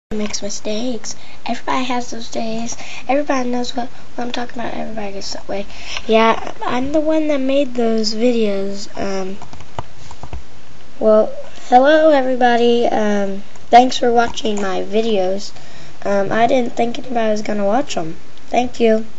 Makes mistakes. Everybody has those days. Everybody knows what I'm talking about. Everybody gets that way. Yeah, I'm the one that made those videos. Well, hello everybody. Thanks for watching my videos. I didn't think anybody was gonna watch them. Thank you.